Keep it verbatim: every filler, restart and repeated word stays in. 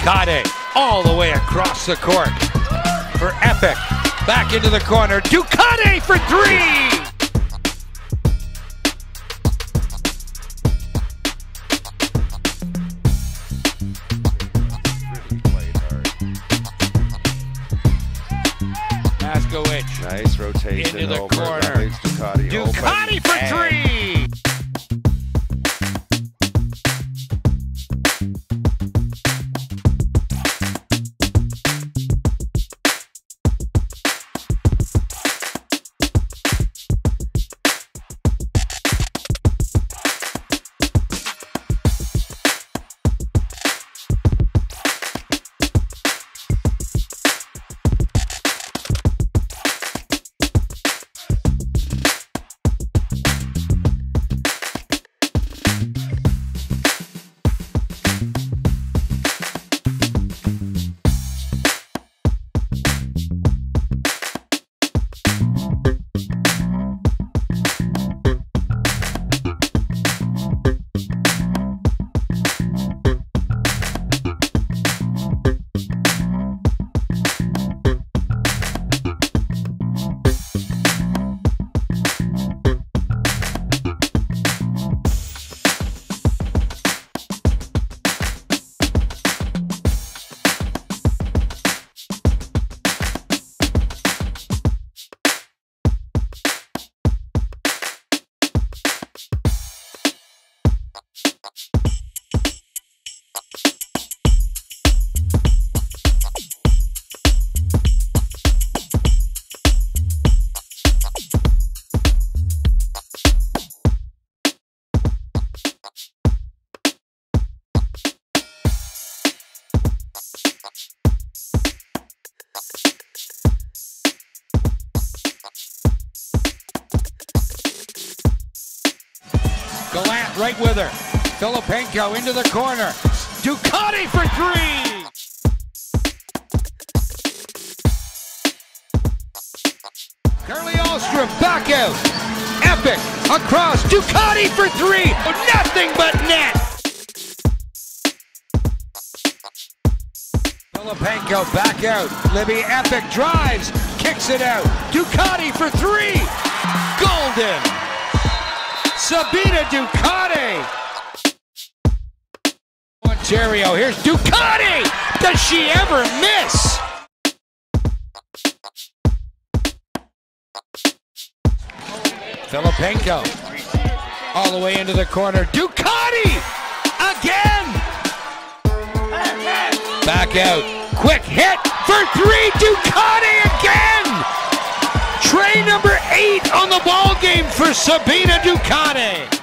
Dukāte all the way across the court for Epic. Back into the corner. Dukāte for three! Nice rotation into the over. corner. Dukāte, Dukāte for three! Gallant right with her. Filipenko into the corner. Dukāte for three! Curly Ahlstrom back out. Epic across. Dukāte for three! Nothing but net! Filipenko back out. Libby Epic drives. Kicks it out. Dukāte for three! Golden! Sabīne Dukāte! Ontario, here's Dukāte! Does she ever miss? Filipenko all the way into the corner. Dukāte! Again! Back out. Quick hit for three. Dukāte again! Tray number eight on the ball game for Sabīne Dukāte.